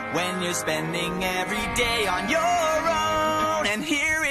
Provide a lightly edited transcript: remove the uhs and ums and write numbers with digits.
when you're spending every day on your own. And here